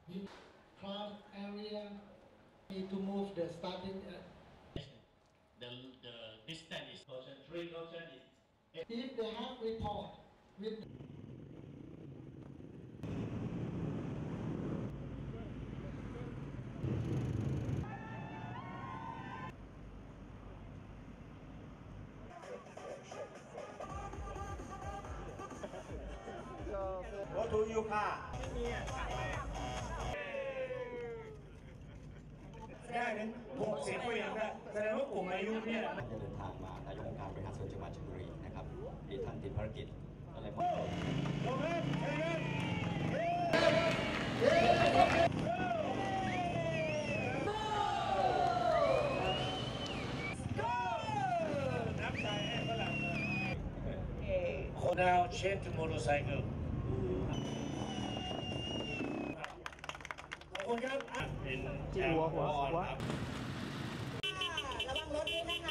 crowd area need to move the starting. The distance is caution 3 caution is. If they have report with moto ยูคาได้ถึง60 ปีนะครับแสดงว่ากลุ่มอายุเนี่ยจะเดินทางมานายกองค์การบริหารส่วนจังหวัดชลบุรีนะครับที่ท่านติดภารกิจอะไรบ้าง Now change to motorcycle ขอบคุณครับเป็นหัวระวังรถด้วยนะคะ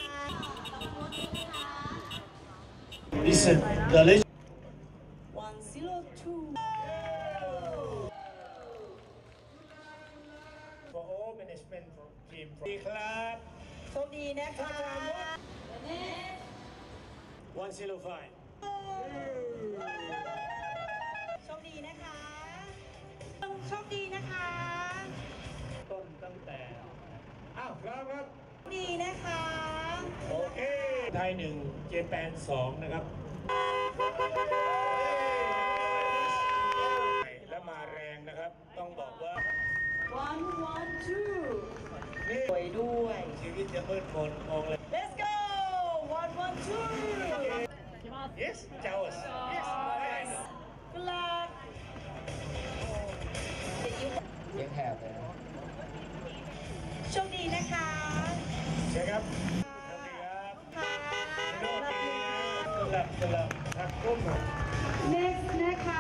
Listen the list 102 for all management team ดีครับโชคดีนะคะ105โชคดีนะคะโชคดีนะคะต้นตั้งแต่ครับดีนะคะโอเคไทย1เจแปน2นะครับและมาแรงนะครับต้องบอกว่า112นี่สวยด้วยชีวิตจะมืดมนมองเลย Let's go 112 Yes, Jawas. Yes, nice. Good luck. ยังแหบเลยนะโชคดีนะคะใช่ครับโชคดีครับโชคดีสลับทักกุ้ง Next นะคะ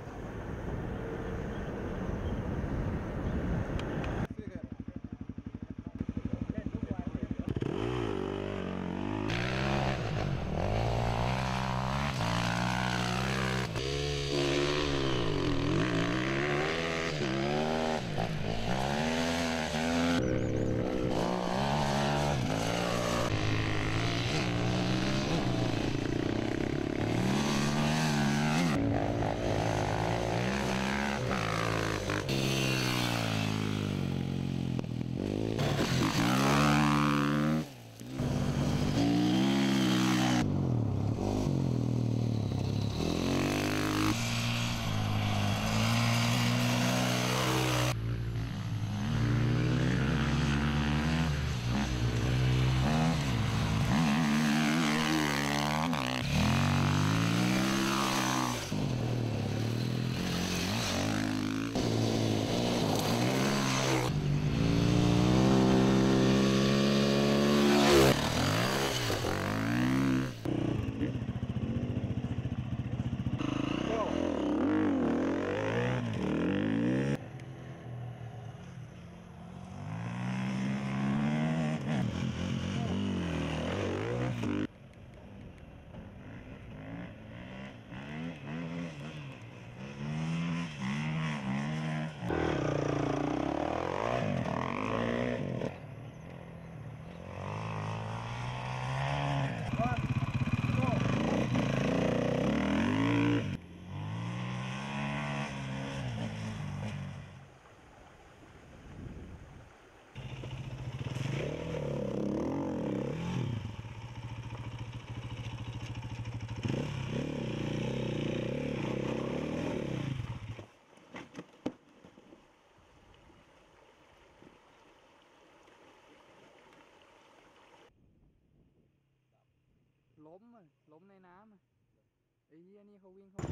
ล้มในน้ำไอ้เหี้ยนี่เขาวิ่งเข้า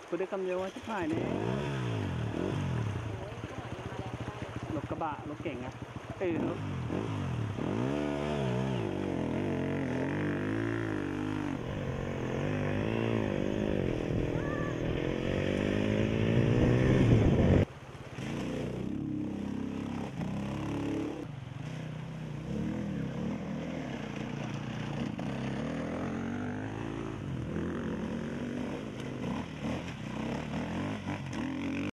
กูได้คำเดียวว่าชิบหายเนี่ยรถกระบะรถเก่งอะเอ้ยรถ